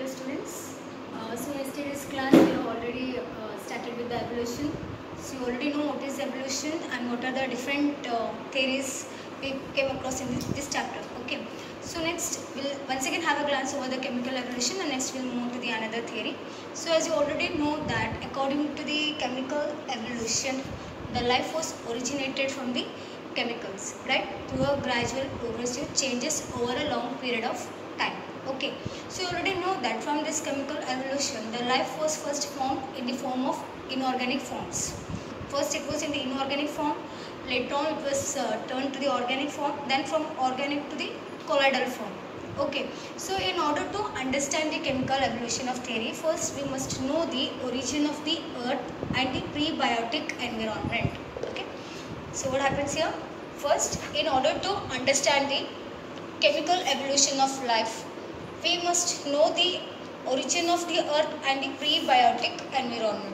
students. So yesterday's class we have already started with the evolution. So you already know what is evolution and what are the different theories we came across in this chapter. Okay. So next we'll once again have a glance over the chemical evolution and next we'll move to the another theory. So as you already know that according to the chemical evolution, the life was originated from the chemicals, right, through a gradual progressive changes over a long period of time. Okay, so you already know that from this chemical evolution, the life was first formed in the form of inorganic forms. First it was in the inorganic form, later on it was turned to the organic form, then from organic to the colloidal form. Okay, so in order to understand the chemical evolution of theory, first we must know the origin of the earth and the prebiotic environment. Okay, so what happens here? First, in order to understand the chemical evolution of life, we must know the origin of the earth and the prebiotic environment.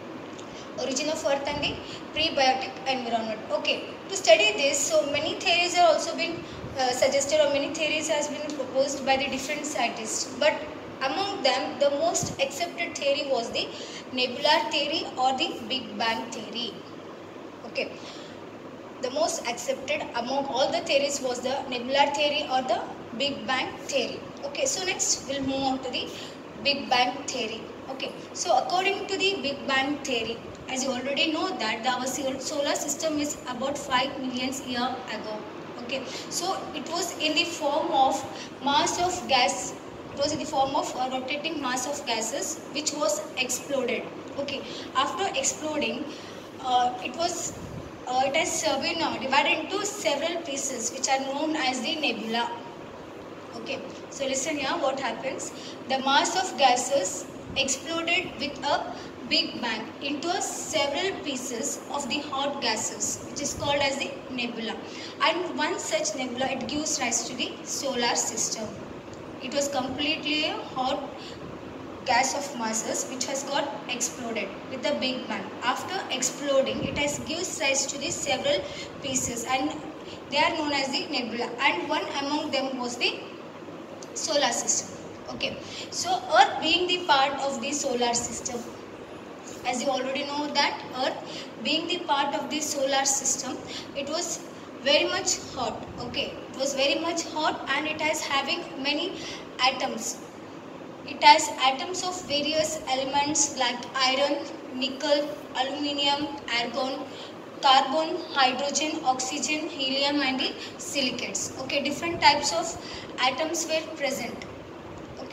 Origin of earth and the prebiotic environment. Okay, to study this, so many theories are also been suggested, or many theories has been proposed by the different scientists, but among them the most accepted theory was the nebular theory or the Big Bang theory. Okay, the most accepted among all the theories was the nebular theory or the Big Bang theory. Okay, so next we'll move on to the Big Bang theory. Okay, so according to the Big Bang theory, as you already know that our solar system is about 5 million years ago. Okay, so it was in the form of mass of gas. It was in the form of a rotating mass of gases which was exploded. Okay, after exploding, it has been divided into several pieces which are known as the nebula. Okay, so listen here what happens. The mass of gases exploded with a big bang into several pieces of the hot gases, which is called as the nebula. And one such nebula, it gives rise to the solar system. It was completely a hot gas of masses which has got exploded with a big bang. After exploding, it has gives rise to the several pieces and they are known as the nebula, and one among them was the solar system. Okay, so Earth being the part of the solar system, as you already know that Earth being the part of the solar system, it was very much hot. Okay, it was very much hot and it has having many atoms. It has atoms of various elements like iron, nickel, aluminium, argon, carbon, hydrogen, oxygen, helium and the silicates. Okay, different types of atoms were present. Okay.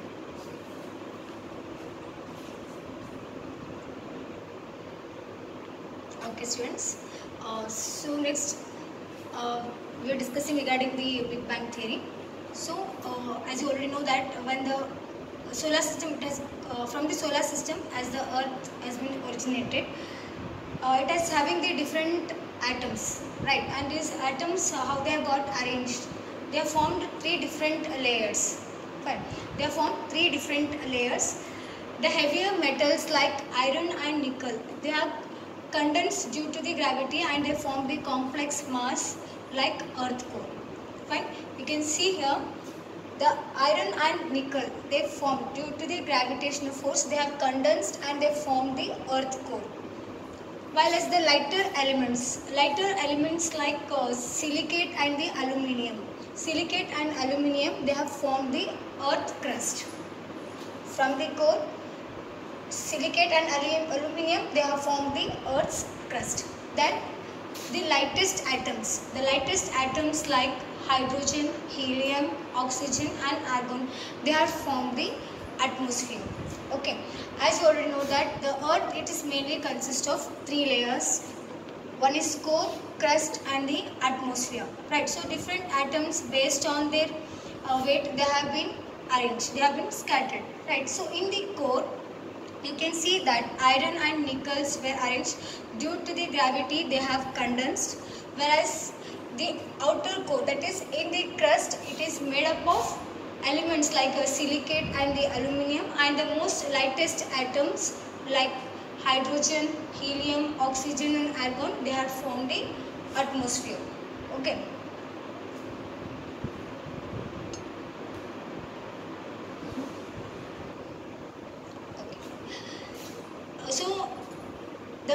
Okay students, so next we are discussing regarding the Big Bang theory. So as you already know that when the solar system, it has from the solar system, as the earth has been originated, it is having the different atoms, right, and these atoms, how they have got arranged, they have formed three different layers. Fine, they have formed three different layers. The heavier metals like iron and nickel, they have condensed due to the gravity and they form the complex mass like earth core. Fine, you can see here the iron and nickel, they form due to the gravitational force, they have condensed and they form the earth core. While as the lighter elements like silicate and the aluminium, they have formed the earth crust. From the core, silicate and aluminium, they have formed the earth's crust. Then the lightest atoms like hydrogen, helium, oxygen and argon, they have formed the atmosphere. Okay, as you already know that the earth, it is mainly consists of three layers. One is core, crust and the atmosphere, right? So different atoms based on their weight, they have been arranged, they have been scattered, right? So in the core, you can see that iron and nickels were arranged due to the gravity, they have condensed, whereas the outer core, that is in the crust, it is made up of elements like silicate and the aluminium, and the most lightest atoms like hydrogen, helium, oxygen and argon, they have formed the atmosphere. Okay.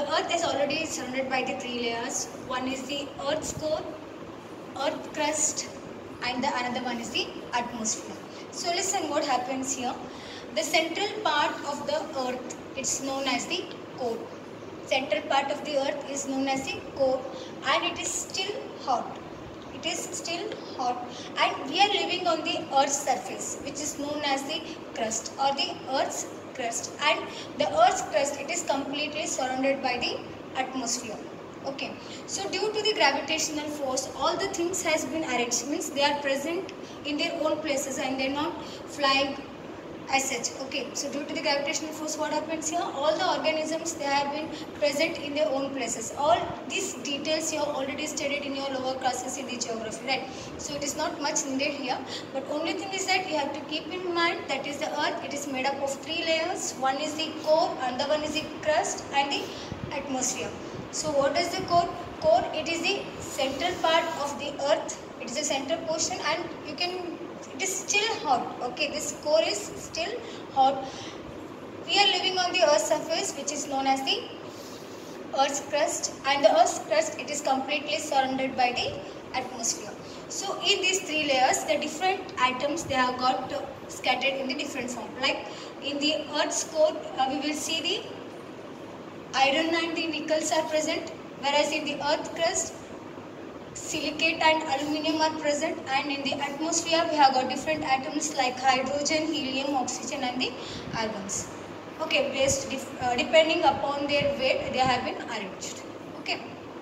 earth is already surrounded by the three layers. One is the earth's core, earth crust, and the another one is the atmosphere. So listen what happens here. The central part of the earth, it's known as the core. Central part of the earth is known as the core, and it is still hot. It is still hot, and we are living on the earth's surface, which is known as the crust or the earth's crust. And the earth's crust, it is completely surrounded by the atmosphere. Okay, so due to the gravitational force, all the things has been arranged, means they are present in their own places and they are not flying as such. Okay, so due to the gravitational force, what happens here? All the organisms, they have been present in their own places. All these details you have already studied in your lower classes in the geography, right? So it is not much needed here, but only thing is that you have to keep in mind that is the earth. It is made up of three layers. One is the core, another one is the crust, and the atmosphere. So what is the core? Core, it is the central part of the earth. It is the central portion, and you can, it is still hot. Okay, this core is still hot. We are living on the earth's surface, which is known as the earth's crust, and the earth's crust, it is completely surrounded by the atmosphere. So in these three layers, the different atoms, they have got scattered in the different form. Like in the earth's core, we will see the iron and the nickels are present, whereas in the earth crust, silicate and aluminium are present, and in the atmosphere we have got different atoms like hydrogen, helium, oxygen, and the argons. Okay, based depending upon their weight, they have been arranged. Okay.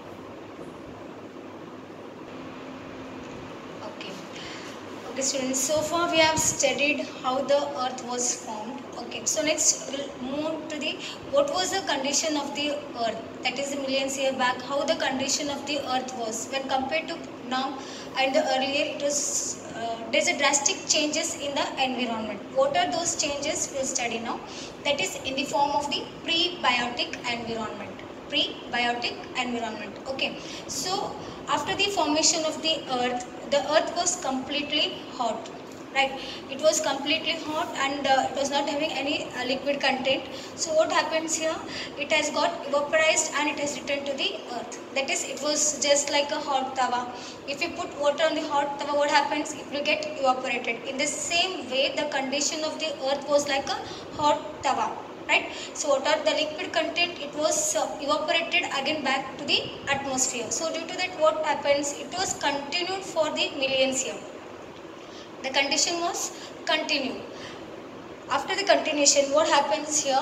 Okay students, so far we have studied how the earth was formed. Okay, so next we'll move to the what was the condition of the earth, that is millions years back, how the condition of the earth was when compared to now and the earlier. It was there's a drastic changes in the environment. What are those changes? We'll study now. That is in the form of the prebiotic environment. Prebiotic environment. Okay, so after the formation of the earth was completely hot, right? It was completely hot, and it was not having any liquid content. So what happens here? It has got vaporized and it has returned to the earth. That is, it was just like a hot tawa. If you put water on the hot tawa, what happens? It will get evaporated. In the same way, the condition of the earth was like a hot tawa, right? So what are the liquid content? It was evaporated again back to the atmosphere. So due to that, what happens? It was continued for the millions years. The condition was continued. After the continuation, what happens here?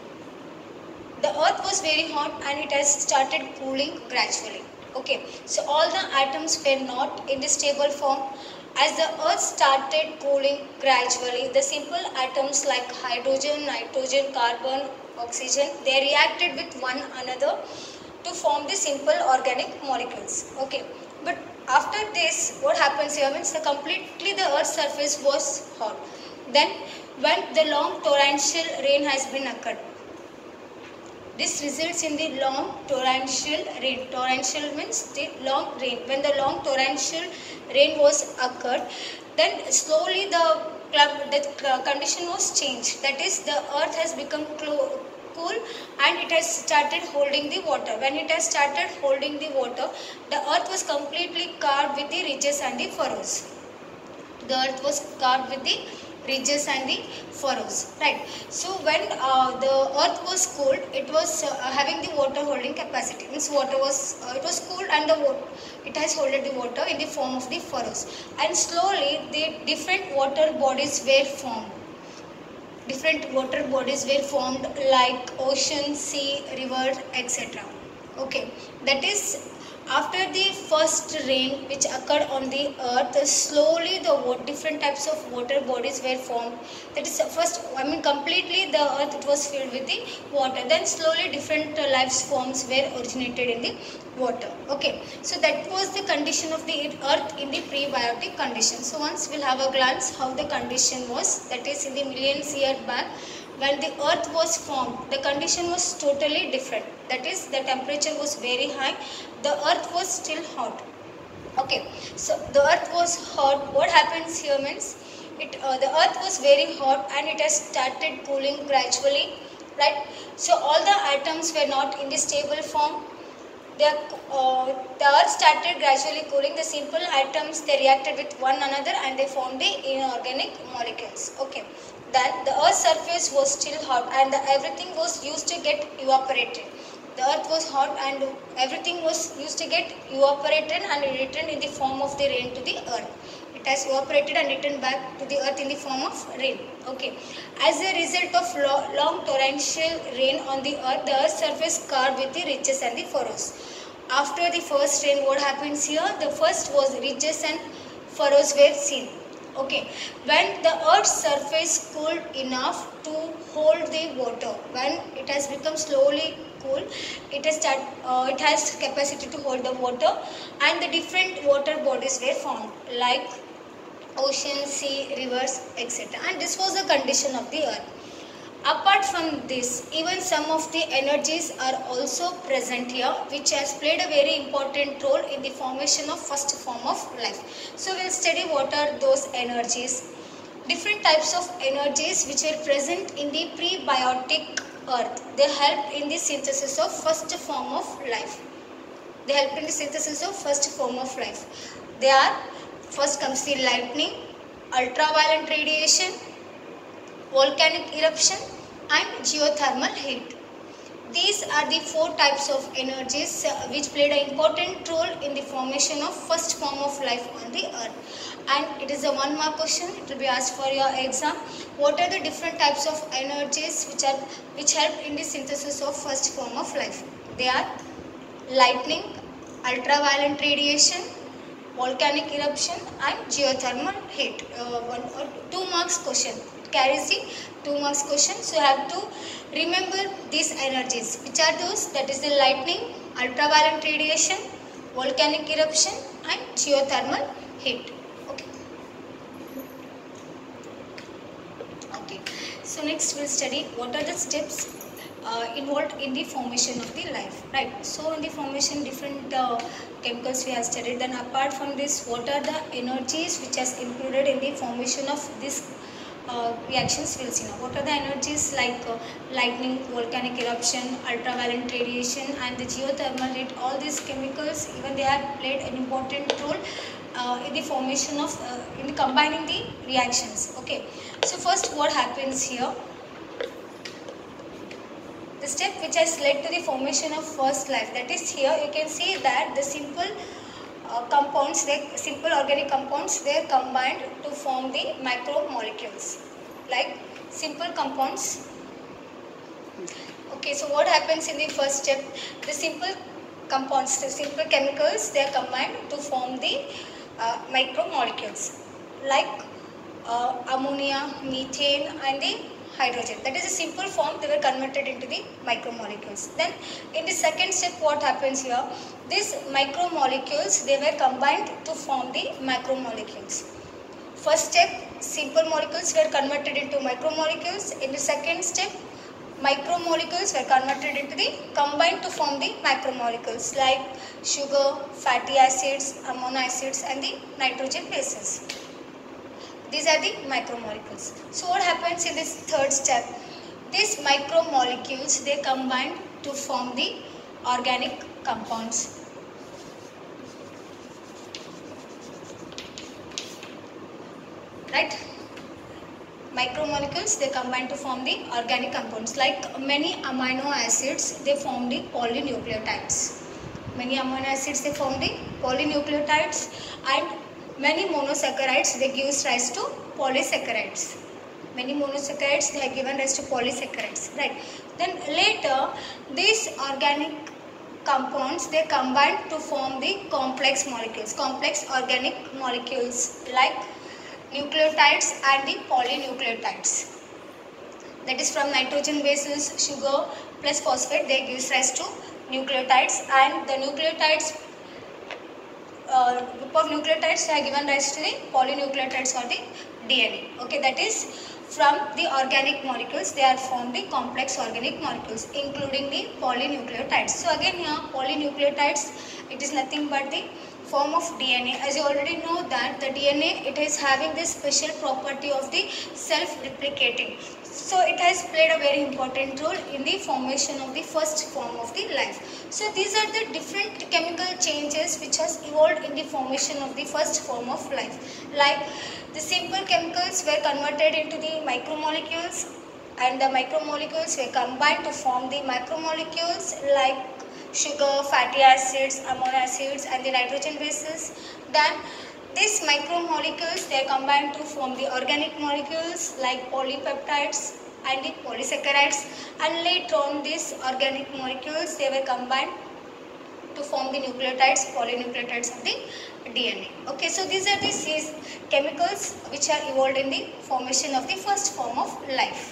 The earth was very hot and it has started cooling gradually. Okay, so all the atoms were not in the stable form. As the earth started cooling gradually, the simple atoms like hydrogen, nitrogen, carbon, oxygen, they reacted with one another to form the simple organic molecules. Okay, but after this, what happens here means completely the earth's surface was hot. Then when the long torrential rain has been occurred, this results in the long torrential rain. Torrential means the long rain. When the long torrential rain was occurred, then slowly the condition was changed. That is, the earth has become cool and it has started holding the water. When it has started holding the water, the earth was completely carved with the ridges and the furrows. The earth was carved with the ridges and the furrows, right? So when the earth was cooled, it was having the water holding capacity. Means water was it was cooled and it has holded the water in the form of the furrows. And slowly the different water bodies were formed. Different water bodies were formed like ocean, sea, river, etc. Okay, that is, after the first rain which occurred on the earth, slowly the different types of water bodies were formed. That is, first, completely the earth, it was filled with the water. Then slowly different life forms were originated in the water. Okay, so that was the condition of the earth in the prebiotic condition. So once we'll have a glance how the condition was, that is in the millions years back. When the earth was formed, the condition was totally different. That is, the temperature was very high. The earth was still hot. Okay, so the earth was hot. What happens here means, the earth was very hot and it has started cooling gradually. right? So all the atoms were not in the stable form. The earth started gradually cooling. The simple atoms, they reacted with one another and they formed the inorganic molecules. Okay. Then the earth's surface was still hot and everything was used to get evaporated. The earth was hot and everything was used to get evaporated and returned in the form of the rain to the earth. It has evaporated and returned back to the earth in the form of rain. Okay. As a result of long torrential rain on the earth's surface covered with the ridges and the furrows. After the first rain, what happens here? The first was ridges and furrows were seen. Okay. When the earth's surface cooled enough to hold the water, when it has become slowly cool, it has capacity to hold the water, and the different water bodies were formed like ocean, sea, rivers, etc. And this was the condition of the earth. Apart from this, even some of the energies are also present here, which has played a very important role in the formation of first form of life. So we will study what are those energies. Different types of energies which were present in the prebiotic earth. They helped in the synthesis of first form of life. They helped in the synthesis of first form of life. They are, first comes the lightning, ultraviolet radiation, volcanic eruption and geothermal heat. These are the four types of energies which played an important role in the formation of first form of life on the earth. And it is a 1 mark question. It will be asked for your exam. What are the different types of energies which help in the synthesis of first form of life? They are lightning, ultraviolet radiation, volcanic eruption and geothermal heat. 1 or 2 marks question. It carries the 2 marks question. So you have to remember these energies. Which are those? That is the lightning, ultraviolet radiation, volcanic eruption and geothermal heat. Okay. So next we will study what are the steps involved in the formation of the life, right? So in the formation, different chemicals we have studied. Then apart from this, what are the energies which has included in the formation of this reactions we will see now. What are the energies like lightning, volcanic eruption, ultraviolet radiation and the geothermal heat? All these chemicals, even they have played an important role in the formation of, in combining the reactions. Okay. So first what happens here? The step which has led to the formation of first life, that is here you can see that the simple compounds, simple organic compounds, they are combined to form the macromolecules, like simple compounds. Okay, so what happens in the first step? The simple compounds, the simple chemicals, they are combined to form the macromolecules, like ammonia, methane and the hydrogen. That is a simple form, they were converted into the micromolecules. Then in the second step what happens here? These micromolecules, they were combined to form the macromolecules. First step, simple molecules were converted into micromolecules. In the second step, micromolecules were converted into the combined to form the macromolecules like sugar, fatty acids, amino acids and the nitrogen bases. These are the macromolecules. So what happens in this third step? These macromolecules, they combine to form the organic compounds. Right? Macromolecules, they combine to form the organic compounds. Like many amino acids, they form the polynucleotides. Many amino acids, they form the polynucleotides, and many monosaccharides, they give rise to polysaccharides. Many monosaccharides, they have given rise to polysaccharides, right? Then later, these organic compounds, they combine to form the complex molecules, complex organic molecules like nucleotides and the polynucleotides. That is from nitrogen bases, sugar plus phosphate, they give rise to nucleotides, and the nucleotides, group of nucleotides have given rise to the polynucleotides or the DNA. Okay, that is from the organic molecules, they are formed the complex organic molecules, including the polynucleotides. So again here, polynucleotides, it is nothing but the form of DNA. As you already know that the DNA, it is having this special property of the self-replicating. So it has played a very important role in the formation of the first form of the life. So these are the different chemical changes which has evolved in the formation of the first form of life. Like the simple chemicals were converted into the micromolecules, and the micromolecules were combined to form the macromolecules like sugar, fatty acids, amino acids and the nitrogen bases. Then these micromolecules, they are combined to form the organic molecules like polypeptides and the polysaccharides, and later on these organic molecules, they were combined to form the nucleotides, polynucleotides of the DNA. Okay, so these are the chemicals which are evolved in the formation of the first form of life.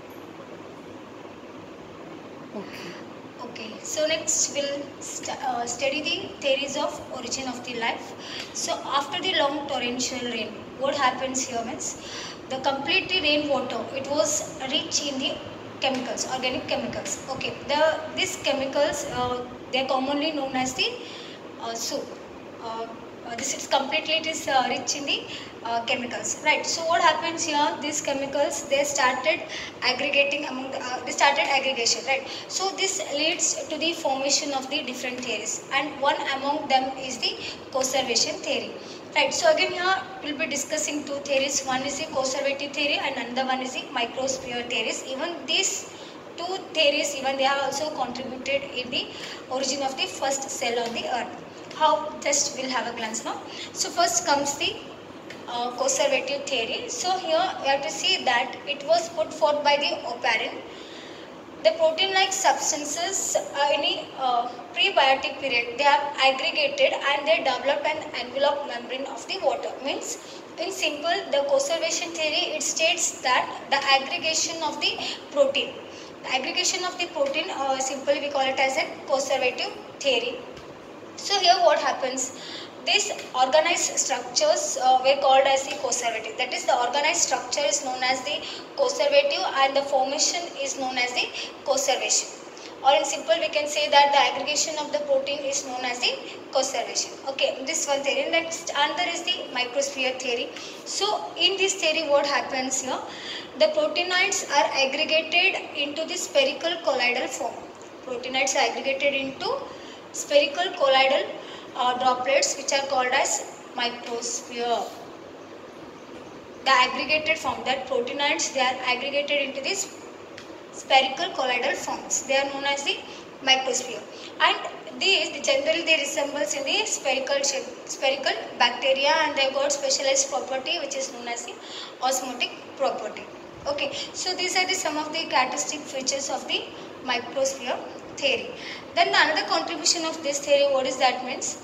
Okay, so next we'll study the theories of origin of the life. So after the long torrential rain, what happens here means the complete rainwater, it was rich in the chemicals, organic chemicals. Okay, these chemicals they are commonly known as the soup. This is completely rich in the chemicals, right? So what happens here? These chemicals, they started aggregating among they started aggregation, right? So this leads to the formation of the different theories, and one among them is the conservation theory, right? So again here we'll be discussing two theories. One is the conservative theory and another one is the microsphere theories. Even these two theories, even they have also contributed in the origin of the first cell on the earth. How? Just we'll have a glance now. So first comes the conservative theory. So here we have to see that it was put forth by the Oparin. The protein-like substances in a prebiotic period, they have aggregated and they developed an envelope membrane of the water. Means in simple, the conservation theory, it states that the aggregation of the protein. The aggregation of the protein, simply we call it as a conservative theory. So here what happens? These organized structures were called as the conservative. That is, the organized structure is known as the conservative and the formation is known as the conservation. Or in simple, we can say that the aggregation of the protein is known as the conservation. Okay, this one theory. Next, another is the microsphere theory. So in this theory, what happens here? The proteinoids are aggregated into the spherical colloidal form. Proteinoids are aggregated into spherical colloidal droplets which are called as microsphere. The aggregated form, that proteinoids, they are aggregated into these spherical colloidal forms. They are known as the microsphere. And these generally they resembles in the spherical bacteria, and they have got specialized property which is known as the osmotic property. Okay, so these are the some of the characteristic features of the microsphere theory. Then the another contribution of this theory, what is that means?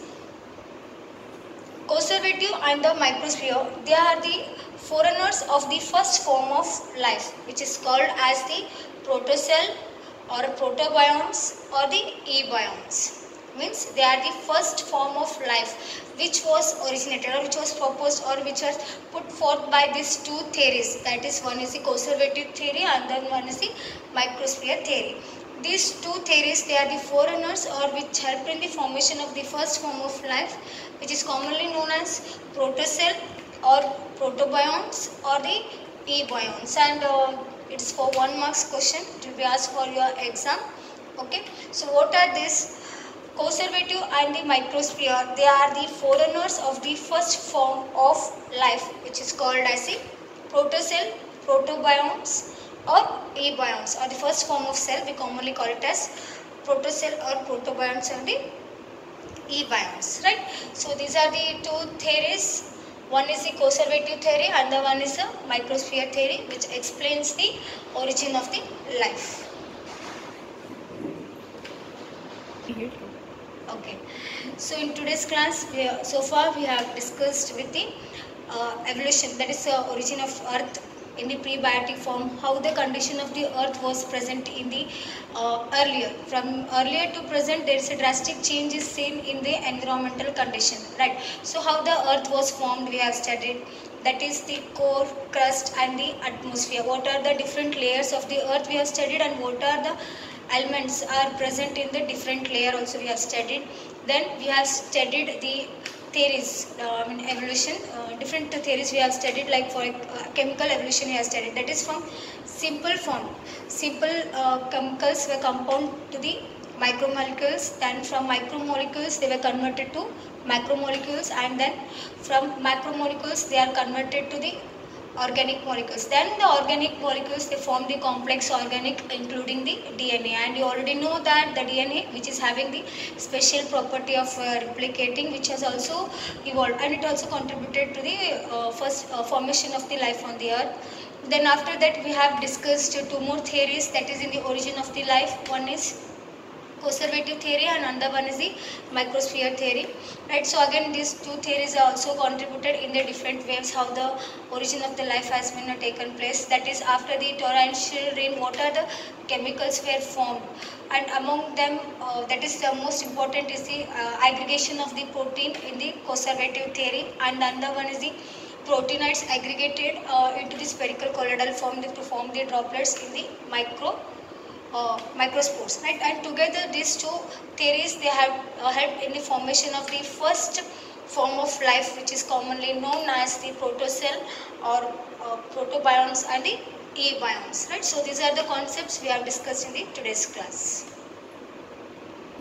Conservative and the microsphere, they are the forerunners of the first form of life, which is called as the protocell or protobionts or the ebionts. Means they are the first form of life which was originated or which was proposed or which was put forth by these two theories. That is, one is the conservative theory and then one is the microsphere theory. These two theories, they are the forerunners or which helped in the formation of the first form of life, which is commonly known as protocell or protobionts or the ebionts. And it's for 1 marks question, it will be asked for your exam. Okay, so what are these? Conservative and the microsphere, they are the forerunners of the first form of life, which is called as the protocell, protobionts or ebionts, or the first form of cell. We commonly call it as protocell or protobionts or the ebionts, right? So these are the two theories. One is the conservative theory and the one is the microsphere theory, which explains the origin of the life. Okay, so in today's class, so far we have discussed with the evolution, that is the origin of earth in the prebiotic form, how the condition of the earth was present in the earlier. From earlier to present, there is a drastic change is seen in the environmental condition, right? So how the earth was formed, we have studied. That is the core, crust and the atmosphere. What are the different layers of the earth we have studied, and what are the elements are present in the different layer also we have studied. Then we have studied the theories, evolution, different theories we have studied, like for chemical evolution we have studied, that is from simple form. Simple chemicals were compound to the micromolecules, then from micromolecules they were converted to macromolecules, and then from macromolecules they are converted to the organic molecules. Then the organic molecules, they form the complex organic including the DNA, and you already know that the DNA, which is having the special property of replicating, which has also evolved, and it also contributed to the first formation of the life on the earth. Then after that we have discussed two more theories, that is in the origin of the life. One is conservative theory and another one is the microsphere theory, right? So again these two theories are also contributed in the different ways how the origin of the life has been taken place. That is, after the torrential rain, what are the chemicals were formed, and among them that is the most important is the aggregation of the protein in the conservative theory, and another one is the proteinites aggregated into the spherical colloidal form to form the droplets in the microspores, right? And together these two theories, they have helped in the formation of the first form of life, which is commonly known as the protocell or protobionts and the abionts, right? So these are the concepts we have discussed in the today's class.